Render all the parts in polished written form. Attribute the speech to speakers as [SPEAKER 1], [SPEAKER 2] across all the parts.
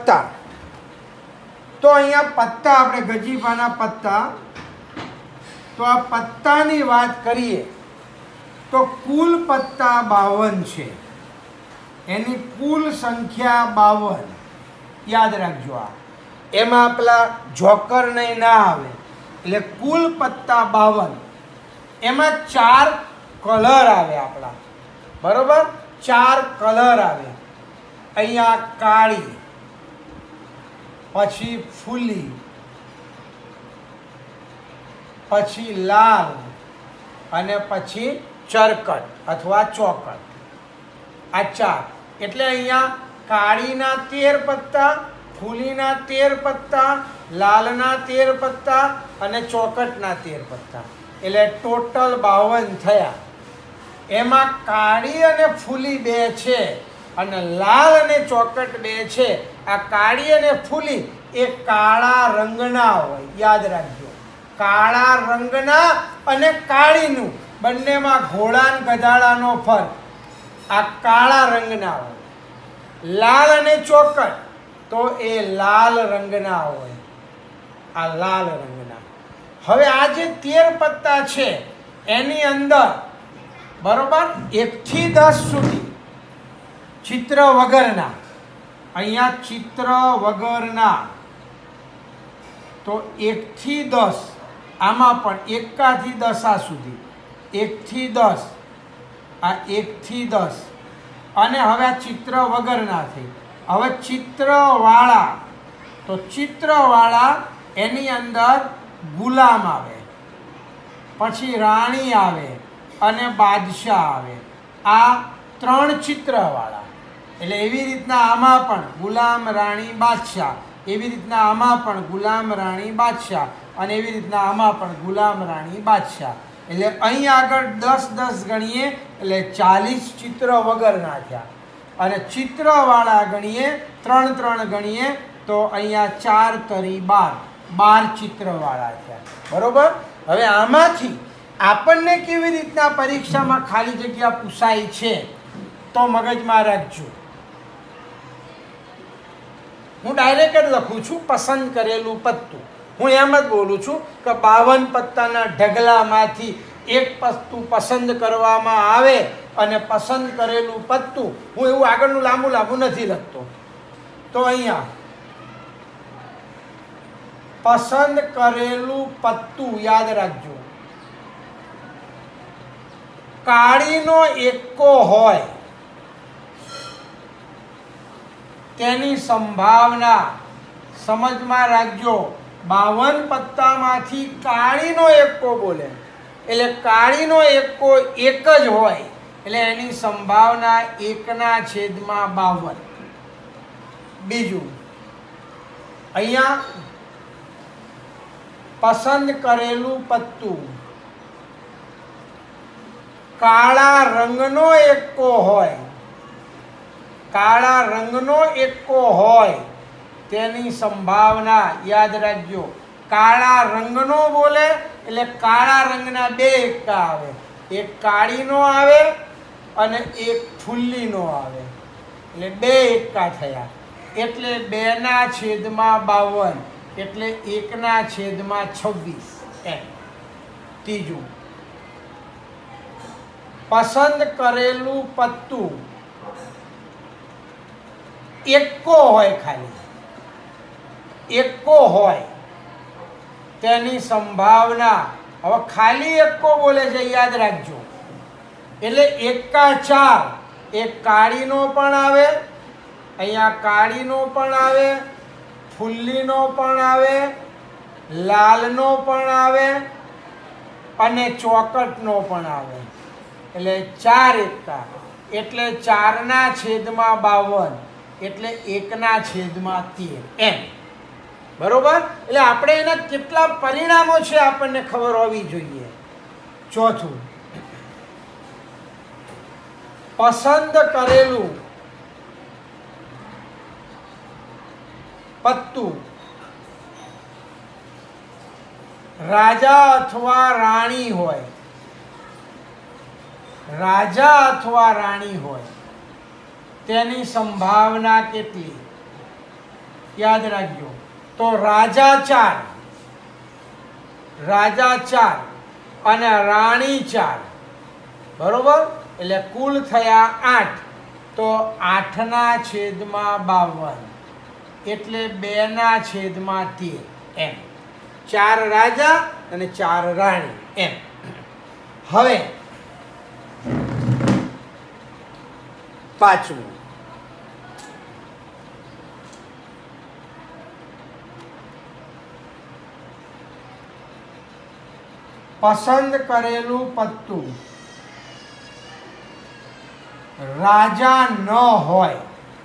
[SPEAKER 1] पत्ता तो अहींया पत्ता आपणे गजीफाना पत्ता तो आ पत्तानी वात करीए तो कुल पत्ता 52 छे एनी कुल संख्या 52 याद राखजो। आ एमां पेला जोकर नहीं ना आवे એટલે कुल पत्ता 52 एमां 4 कलर आवे आपड़ा बरोबर 4 कलर आवे अहींया काળી पछी फूली पछी लाल अने पछी चरकट अथवा चौकट आ 4 एटले अहींया काळीना 13 पत्ता फूलीना 13 पत्ता लालना 13 पत्ता अने चौकटना 13 पत्ता एटले टोटल 52 थया। एमां काળી अने फूली 2 छे अने लाल अने चौकट 2 छे। आ काળી अने फूली ए काळा रंगना होय याद राखजो। काळा रंगना अने काळीनुं बंनेमां घोड़ा ने गधाड़ानो फर्क आ काळा रंगना होय। लाल अने चौकट तो ए लाल रंगना होय आ लाल रंगना। हवे आ जे 13 पत्ता छे एनी अंदर बरोबर 1 થી 10 सुधी चित्र वगरना अहींया चित्र वगरना तो 1 થી 10 आमां पण 1 થી 10 सुधी 1 થી 10 आ 1 થી 10 अने हवे आ चित्र वगरना थई। हवे चित्रवाळा तो चित्रवाळा एनी अंदर गुलाम आवे पछी राणी आवे अने बादशाह आवे। आ 3 चित्रवाळा एटले एवी रीतना आमां पण गुलाम राणी बादशाह एवी रीतना आमां पण गुलाम राणी बादशाह अने एवी रीतना आमां पण गुलाम राणी बादशाह। एटले अहीं आगळ 10-10 गणीए एटले 40 चित्र वगरना थया अने चित्रवाळा गणीए 3-3 गणीए तो अहींया 4 तरी 12 चित्रवाळा थया बरोबर। हवे आमांथी आपणने केवी रीतना परीक्षामां खाली जग्या पूछाय छे तो मगजमां राखजो। हूँ डायरेक्ट ज लखूँ छूँ पसंद करेलू पत्तू। हूँ एम ज बोलूँ छूँ कि 52 पत्ताना ढगलामांथी एक पत्तू पसंद करवामां आवे अने पसंद करेलू पत्तू हूँ एवुं आगळनुं लांबू लांबू नथी लखतो। तो अहींया पसंद करेलू पत्तू याद राखजो। काळीनो एक्को होय तेनी संभावना समझमां राखजो। 52 पत्तामांथी काळीनो एक्को बोले एटले काळीनो एक्को एक ज होय एटले एनी संभावना 1/52। बीजू अहींया पसंद करेलू पत्तू काळा रंगनो एक्को होय काळा रंगनो एक्को होय तेनी संभावना याद राखजो। काळा रंगनो बोले एटले काळा रंगना 2 एक्का आवे एक काळीनो आवे अने एक फूलीनो आवे एटले 2 एक्का थया एटले 2/52 एटले 1/26 एम। तीजू पसंद करेलू पत्तू एक्को होय खाली एक्को होय तेनी संभावना हवे खाली एक्को बोले छे याद राखजो एटले 1/4 एक काळीनो पण आवे अहींया काळीनो पण आवे फूलीनो पण आवे लालनो पण आवे अने चौकटनो पण आवे एटले 4 एक्का एटले 4/52 एटले 1/13 एम बरोबर। एटले आपणे एना केटला परिणामो छे आपणने खबर होवी जोईए। चौथुं पसंद करेलू पत्तू राजा अथवा राणी होय राजा अथवा राणी होय तेनी संभावना केटली યાદ રાખજો. તો રાજા 4 અને રાણી 4, બરોબર, એટલે કુલ થયા 8. તો 8/52 એટલે 2/13 એમ. 4 રાજા અને 4 રાણી એમ. હવે પાંચમું, પસંદ કરેલું પત્તું રાજા ન હોય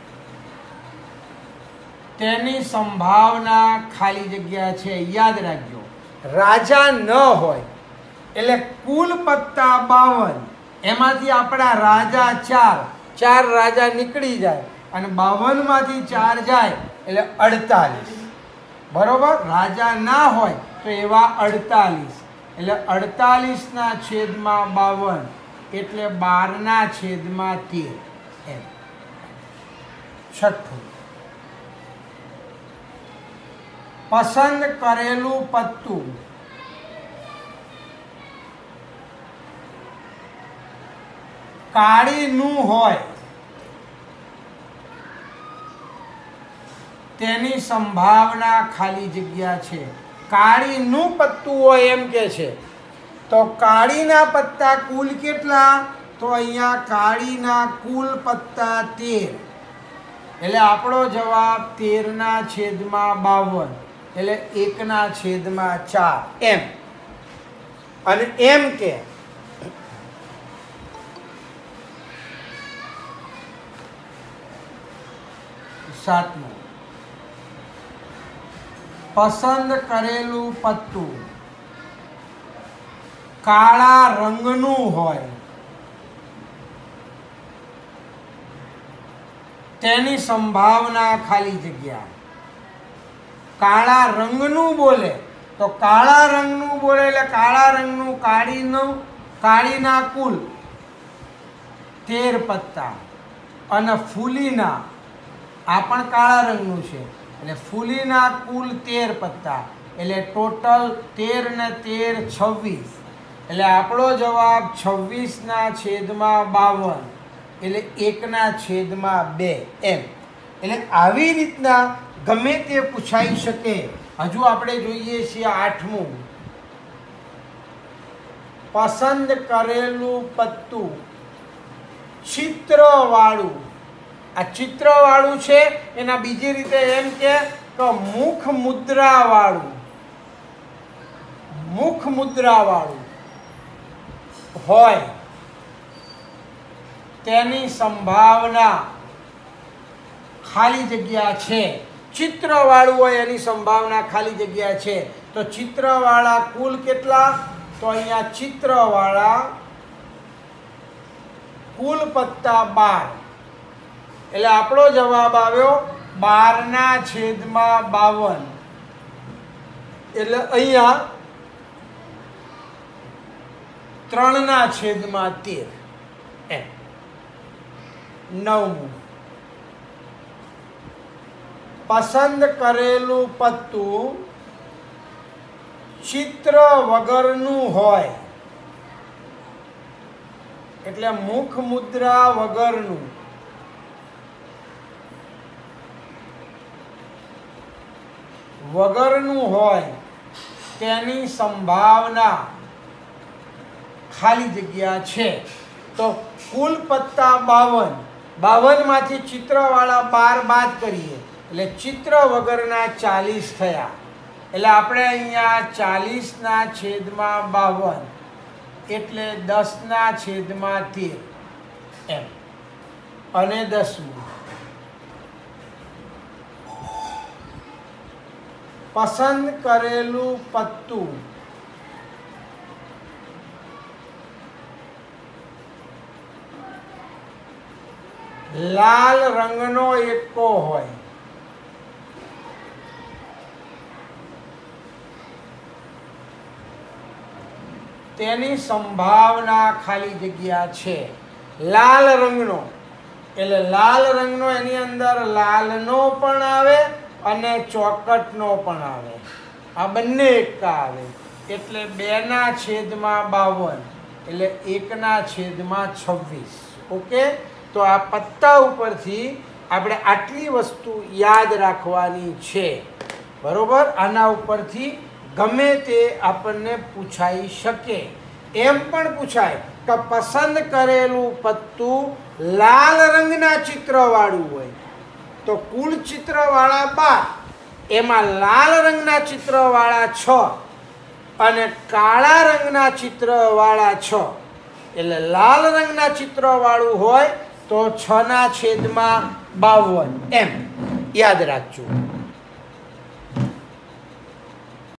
[SPEAKER 1] તેની સંભાવના ખાલી જગ્યા છે. યાદ રાખજો, રાજા ન હોય એટલે કુલ પત્તા 52, એમાંથી આપણા રાજા 4 રાજા નીકળી જાય અને 52માંથી 4 જાય એટલે 48. બરોબર, રાજા ના હોય તો એવા 48, એટલે 48/52 એટલે 12/13 એમ. છઠ્ઠું, પસંદ કરેલું પત્તું કાળીનું હોય તેની સંભાવના ખાલી જગ્યા છે. કાળીનું પત્તું હોય એમ કે છે. તો કાળીના પત્તા કુલ કેટલા? તો અહીંયા કાળીના કુલ પત્તા 13, એટલે આપણો જવાબ 13/52 એટલે 1/4 એમ. અને એમ કે સાતમું, પસંદ કરેલું પત્તું કાળા રંગનું હોય તેની સંભાવના ખાલી જગ્યા. કાળા રંગનું બોલે તો કાળા રંગનું બોલે એટલે કાળા રંગનું કાળીના કુલ 13 પત્તા અને ફૂલીના, આ પણ કાળા રંગનું છે એટલે ફૂલીના કુલ 13 પત્તા એટલે ટોટલ 13 ને 13 26, એટલે આપણો જવાબ 26/52 એટલે 1/2 એમ. એટલે આવી રીતના ગમે તે પૂછાઈ શકે. હજુ આપણે જોઈએ છીએ આઠમું, પસંદ કરેલું પત્તું ચિત્રવાળું. આ ચિત્રવાળું છે એના બીજી રીતે એમ કે મુખ મુદ્રાવાળું હોય તેની સંભાવના ખાલી જગ્યા છે. ચિત્રવાળું હોય એની સંભાવના ખાલી જગ્યા છે. તો ચિત્રવાળા કુલ કેટલા? તો અહીંયા ચિત્રવાળા કુલ પત્તા 12, એટલે આપણો જવાબ આવ્યો 12/52 એટલે અહીંયા 3/13 એમ. નવમું, પસંદ કરેલું પત્તું ચિત્ર વગરનું હોય એટલે મુખ મુદ્રા વગરનું હોય તેની સંભાવના ખાલી જગ્યા છે. તો કુલ પત્તા 52, માંથી ચિત્રવાળા 12 બાદ કરીએ એટલે ચિત્ર વગરના 40 થયા. એટલે આપણે અહીંયા 40/52 એટલે 10/13 એમ. અને 10મું, પસંદ કરેલું પત્તું લાલ રંગનો એક્કો હોય તેની સંભાવના ખાલી જગ્યા છે. લાલ રંગનો એટલે લાલ રંગનો એની અંદર લાલનો પણ આવે અને ચોકટનો પણ આવે, આ બંને એકા આવે એટલે 2/52 એટલે 1/26. ઓકે, તો આ પત્તા ઉપરથી આપણે આટલી વસ્તુ યાદ રાખવાની છે, બરોબર. આના ઉપરથી ગમે તે આપણને પૂછાઈ શકે. એમ પણ પૂછાય કે પસંદ કરેલું પત્તું લાલ રંગના ચિત્રવાળું હોય તો કુલ ચિત્રવાળા 12, એમાં લાલ રંગના ચિત્રવાળા 6 અને કાળા રંગના ચિત્રવાળા 6. એટલે લાલ રંગના ચિત્રવાળું હોય તો 6/52 એમ યાદ રાખજો.